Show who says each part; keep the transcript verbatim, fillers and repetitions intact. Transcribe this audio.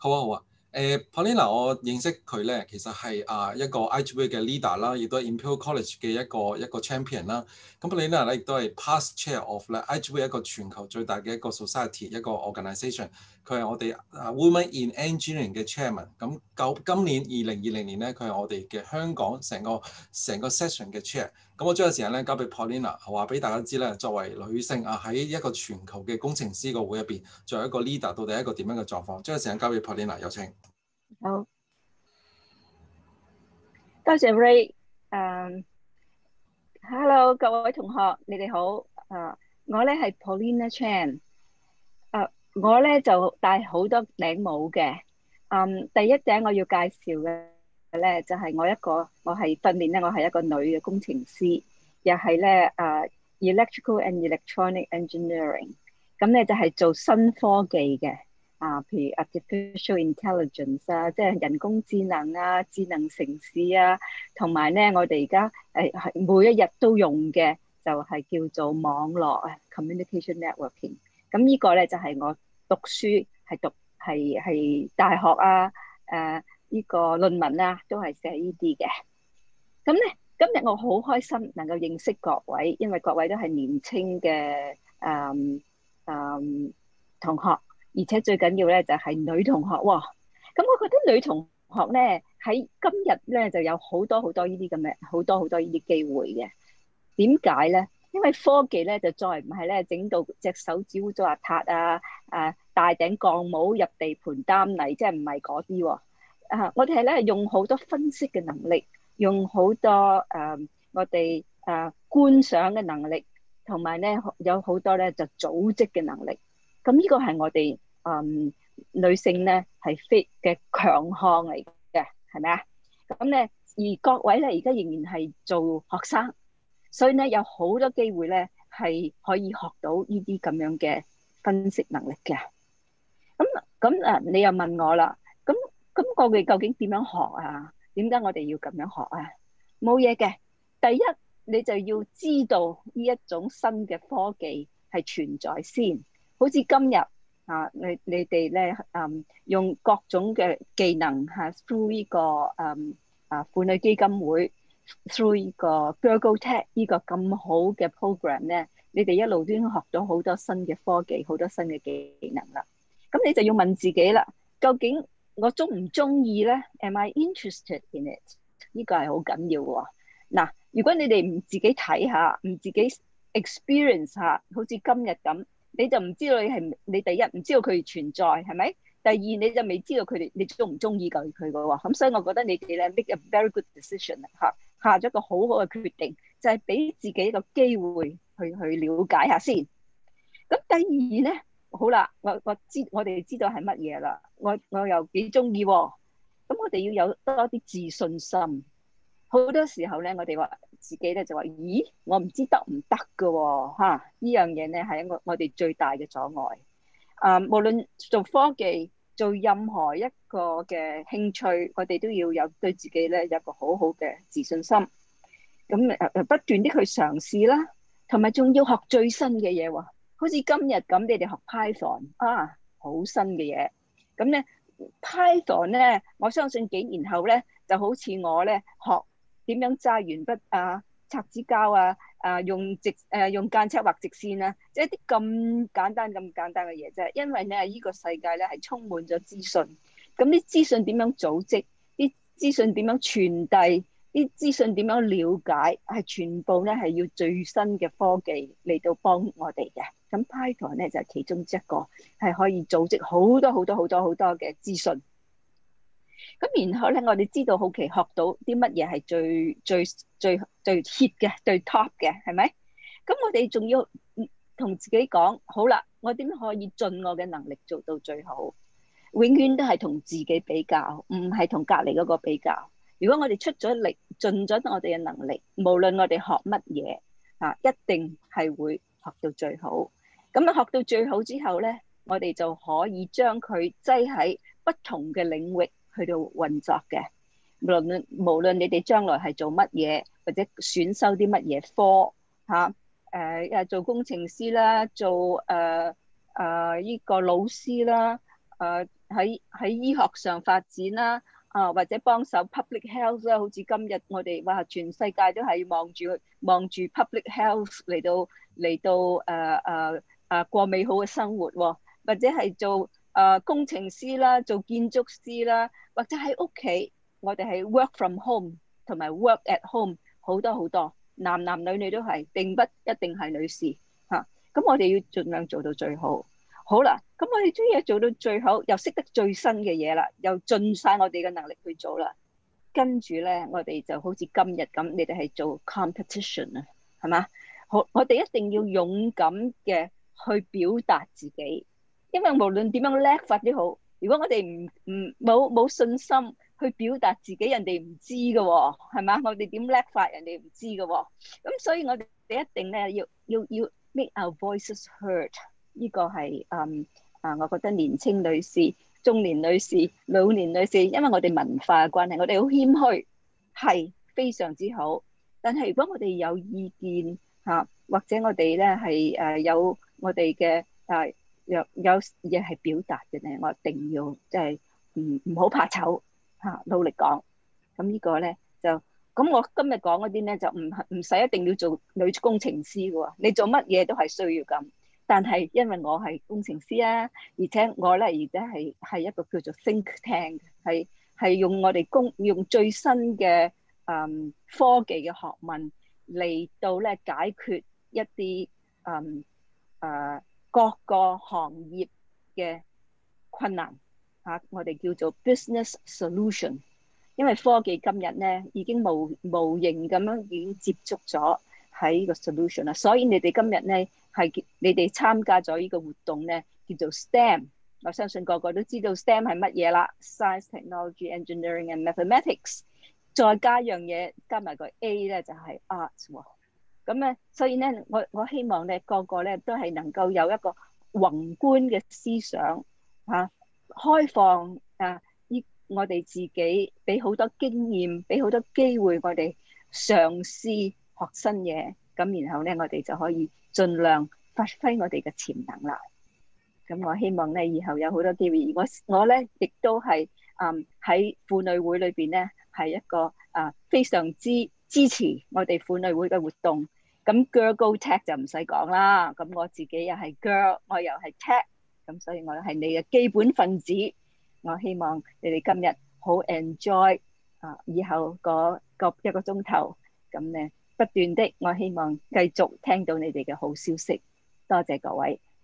Speaker 1: 好啊好啊，誒、Paulina 我認識佢咧，其實係啊一個 I G V 嘅 leader 啦，亦都係 Imperial College 嘅一個一個 champion 啦。咁 Paulina 咧亦都係 past chair of 咧 I G V 一個全球最大嘅一個 society 一個 organisation。佢係我哋啊 Women in Engineering 嘅 chairman。咁舊今年二零二零年咧，佢係我哋嘅香港成個成個 session 嘅 chair。咁我將個時間咧交俾 Paulina，話俾大家知咧，作為女性啊喺一個全球嘅工程師個會入邊，作為一個 leader，到底係一個點樣嘅狀況？將個時間交俾 Paulina，有請。
Speaker 2: 好，多謝 Ray。誒，Hello，各位同學，你哋好。誒，我咧係 Paulina Chan。誒，我咧就戴好多頂帽嘅。嗯，第一頂我要介紹嘅咧就係我一個，我係訓練咧，我係一個女嘅工程師，又係咧誒 Electrical and Electronic Engineering。咁咧就係做新科技嘅。啊，譬如 artificial intelligence 啊，即係人工智能啊、智能城市啊，同埋咧，我哋而家誒係每一日都用嘅就係叫做網絡啊 communication networking。咁呢個咧就係我讀書係讀係係大學啊，誒呢個論文啊都係寫呢啲嘅。咁咧今日我好開心能夠認識各位，因為各位都係年青嘅誒誒同學。而且最緊要咧就係女同學喎。咁我覺得女同學咧喺今日咧就有好多好多呢啲咁嘅好多好多呢啲機會嘅。點解咧？因為科技咧就再唔係咧整到隻手指污糟邋遢啊，誒戴頂鋼帽入地盤擔泥，即係唔係嗰啲喎。啊，我哋係咧用好多分析嘅能力，用好多誒我哋誒觀賞嘅能力，同埋咧有好多咧就組織嘅能力。咁呢個係我哋嗯女性咧係非嘅強項嚟嘅，係咪啊？咁咧而各位咧而家仍然係做學生，所以咧有好多機會咧係可以學到呢啲咁樣嘅分析能力嘅。咁咁啊，你又問我啦，咁咁我哋究竟點樣學啊？點解我哋要咁樣學啊？冇嘢嘅，第一你就要知道呢一種新嘅科技係存在先。好似今日啊，你你哋咧，嗯，用各種嘅技能嚇，through 呢個嗯啊婦女基金會 ，through 呢個 Girl Tech 呢個咁好嘅 program 咧，你哋一路都已經學到好多新嘅科技，好多新嘅技能啦。咁你就要問自己啦，究竟我中唔中意咧？Am I interested in it？呢個係好緊要喎。嗱，如果你哋唔自己睇下，唔自己 experience 下，好似今日咁。你就唔知道你係你第一唔知道佢哋存在係咪？第二你就未知道佢哋你中唔中意佢佢嘅喎。咁所以我覺得你哋咧 make a very good decision 嚇，下咗個好好嘅決定，就係俾自己一個機會去去了解下先。咁第二咧，好啦，我我知我哋知道係乜嘢啦，我我又幾中意喎。咁我哋要有多啲自信心。好多時候咧，我哋話自己咧就話，咦，我唔知得唔得㗎喎，嚇！呢樣嘢咧係一個我哋最大嘅阻礙。啊，無論做科技，做任何一個嘅興趣，我哋都要有對自己咧有一個好好嘅自信心。咁誒誒，不斷啲去嘗試啦，同埋仲要學最新嘅嘢喎。好似今日咁，你哋學 Python 啊，好新嘅嘢。咁咧 Python 咧，我相信幾年後咧，就好似我咧學點樣揸鉛筆啊、擦紙膠啊、啊用直誒、啊、用間尺畫直線啊，即係一啲咁簡單咁簡單嘅嘢啫。因為咧，呢個世界咧係充滿咗資訊，咁啲資訊點樣組織，啲資訊點樣傳遞，啲資訊點樣了解，係全部咧係要最新嘅科技嚟到幫我哋嘅。咁 Python 咧就係其中一個，係可以組織好多好多好多好多嘅資訊。咁然後咧，我哋知道好奇學到啲乜嘢係最最最最 hit 嘅、最 top 嘅，係咪？咁我哋仲要同自己講，好啦，我點可以盡我嘅能力做到最好？永遠都係同自己比較，唔係同隔離嗰個比較。如果我哋出咗力，盡咗我哋嘅能力，無論我哋學乜嘢啊，一定係會學到最好。咁啊，學到最好之後咧，我哋就可以將佢擠喺不同嘅領域去到運作嘅。無論無論你哋將來係做乜嘢，或者選修啲乜嘢科嚇，誒誒做工程師啦，做誒誒依個老師啦，誒喺喺醫學上發展啦，啊或者幫手 public health 啦，好似今日我哋哇全世界都係望住望住 public health 嚟到嚟到誒誒誒過美好嘅生活喎，或者係做誒工程師啦，做建築師啦，或者喺屋企我哋係 work from home 同埋 work at home 好多好多，男男女女都係，並不一定係女士嚇。咁我哋要盡量做到最好。好啦，咁我哋將嘢做到最好，又識得最新嘅嘢啦，又盡晒我哋嘅能力去做啦。跟住咧，我哋就好似今日咁，你哋係做 competition 啊，係嘛？好，我哋一定要勇敢嘅去表達自己，因為無論點樣叻法都好，如果我哋唔唔冇冇信心去表達自己，人哋唔知㗎喎，係嘛？我哋點叻法，人哋唔知㗎喎。咁所以我哋一定咧要要要 make our voices heard。呢個係嗯啊，我覺得年青女士、中年女士、老年女士，因為我哋文化嘅關係，我哋好謙虛，係非常之好。但係如果我哋有意見嚇，或者我哋咧係誒有我哋嘅誒有有嘢係表達嘅咧，我一定要即係唔唔好怕醜嚇，努力講。咁呢個咧就咁，我今日講嗰啲咧就唔唔使一定要做女工程師嘅喎，你做乜嘢都係需要咁。但係因為我係工程師啊，而且我咧而家係係一個叫做 think tank，係係用我哋工用最新嘅誒科技嘅學問嚟到咧解決一啲誒誒各個行業嘅困難嚇，我哋叫做 business solution。因為科技今日咧已經無無形咁樣已經接觸咗喺個 solution 啦，所以你哋今日咧。係你哋參加咗呢個活動咧，叫做 STEM。我相信個個都知道 STEM 係乜嘢啦 ，Science, Technology, Engineering and Mathematics。再加樣嘢，加埋個 A 咧就係 Arts 喎。咁咧，所以咧，我我希望咧個個咧都係能夠有一個宏觀嘅思想嚇，開放啊！依我哋自己俾好多經驗，俾好多機會我哋嘗試學新嘢。咁然後咧，我哋就可以盡量發揮我哋嘅潛能啦。咁我希望咧，以後有好多機會。我我咧亦都係嗯喺婦女會裏邊咧，係一個啊非常之支持我哋婦女會嘅活動。咁 Girl Go Tech 就唔使講啦。咁我自己又係 Girl，我又係 Tech，咁所以我係你嘅基本分子。我希望你哋今日好 enjoy 啊，以後嗰個一個鐘頭咁咧。不斷的，我希望繼續聽到你哋嘅好消息。多謝各位。